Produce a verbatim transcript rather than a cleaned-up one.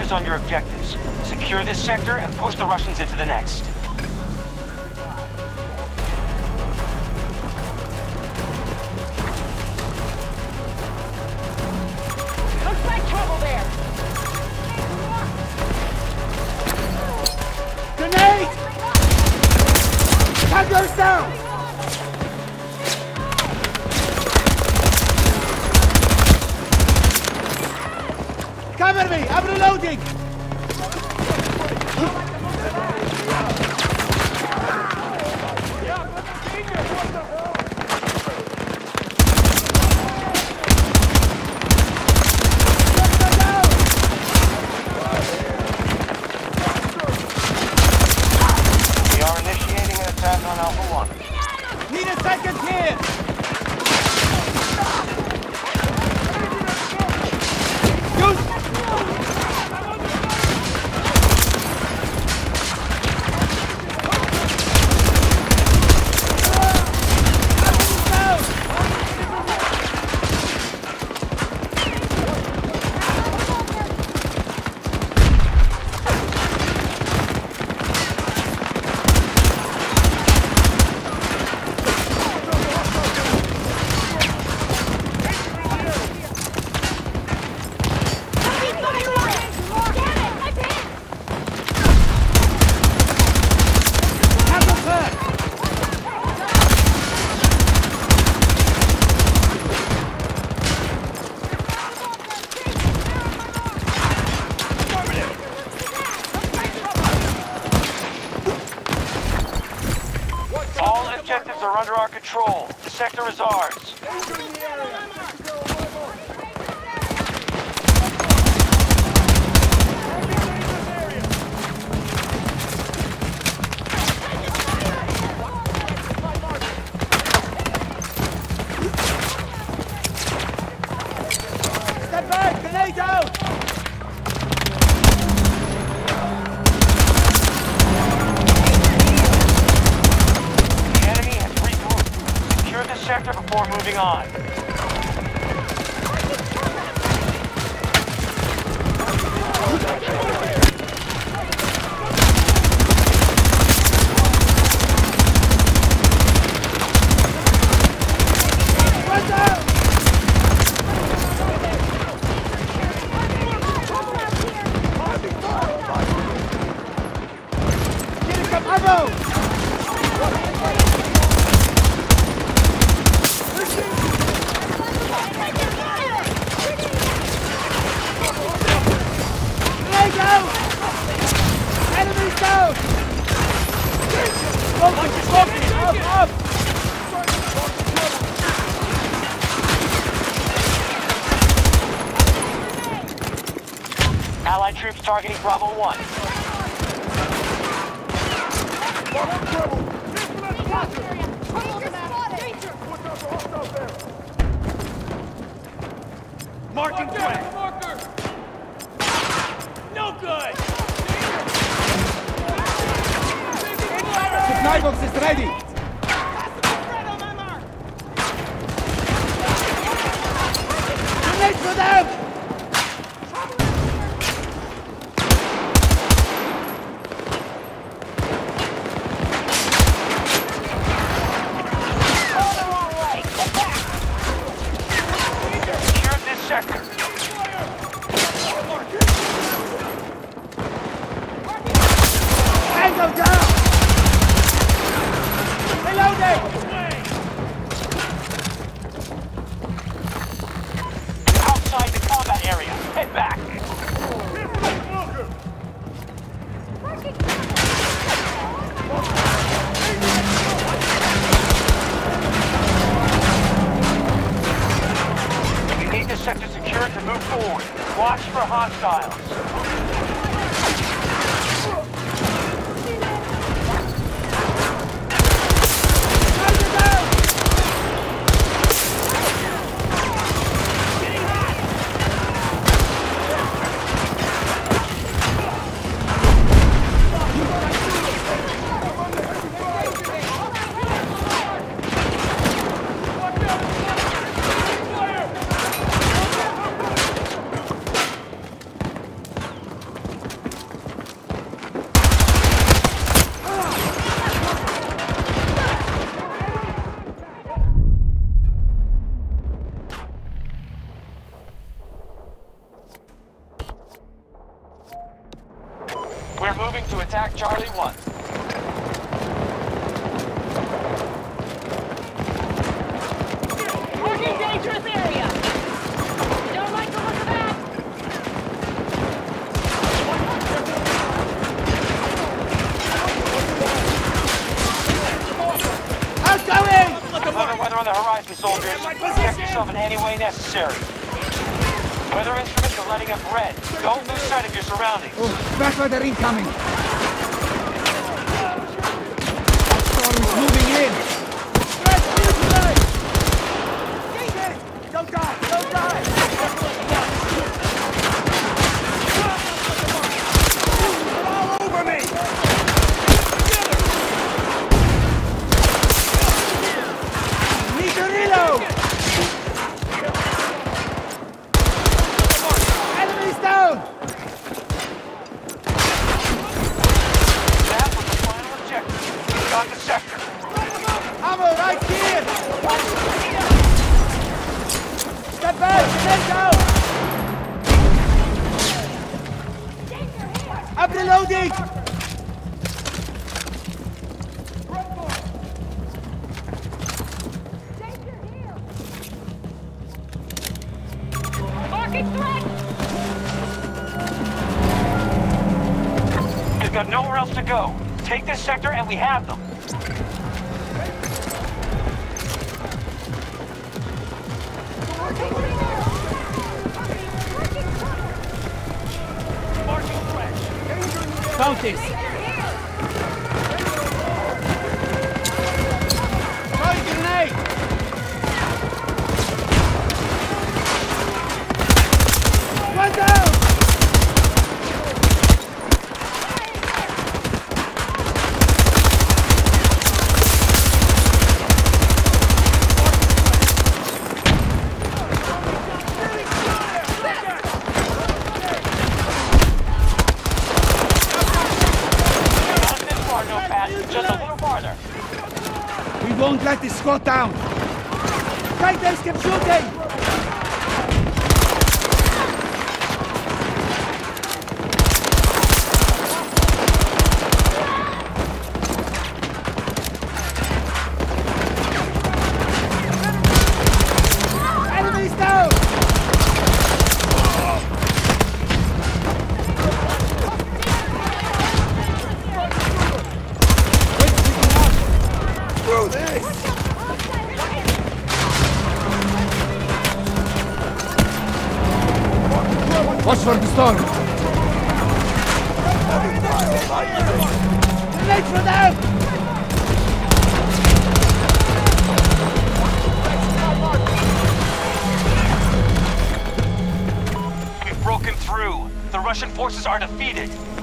focus on your objectives. Secure this sector and push the Russians into the next. Looks like trouble there! Grenade! Tango's down! Cover me! I'm reloading! We are initiating an attack on Alpha One. Need a second here! All objectives are under our control. The sector is ours. Step back! Grenade out! The enemy has regrouped. Secure this sector before moving on. One down! Get some ammo! Grenade out! Enemies down! Smoking! Smoking! Up! Up! Allied troops targeting Bravo One. Marking threat! No good! Supply box is ready! Grenade for them! Secure this sector. Tango down! Reloading! You're outside the combat area. Head back. You need this sector secured to move forward. Watch for hostiles. attack Charlie one. Marking dangerous area. Don't like the look of that. Outgoing! Thunder weather on the horizon, soldiers. Protect yourself in any way necessary. Weather instruments are lighting up red. Don't lose sight of your surroundings. Oh, back weather incoming. Storm is moving in. Don't die! Don't die! They're all over me! Need to reload! Enemies down! That was the final objective. We got the sector. Ammo right here! Step back! Get down! I'm reloading! Marking threat. We've got nowhere else to go. Take this sector and we have them. Marking threat. Countess! Throwing grenade! One down! Not this far, no Pat. Just a little farther. We won't let this go down! Fighters keep shooting! Enemies down! Through this! Watch for the storm! Grenade for them! We've broken through. The Russian forces are defeated.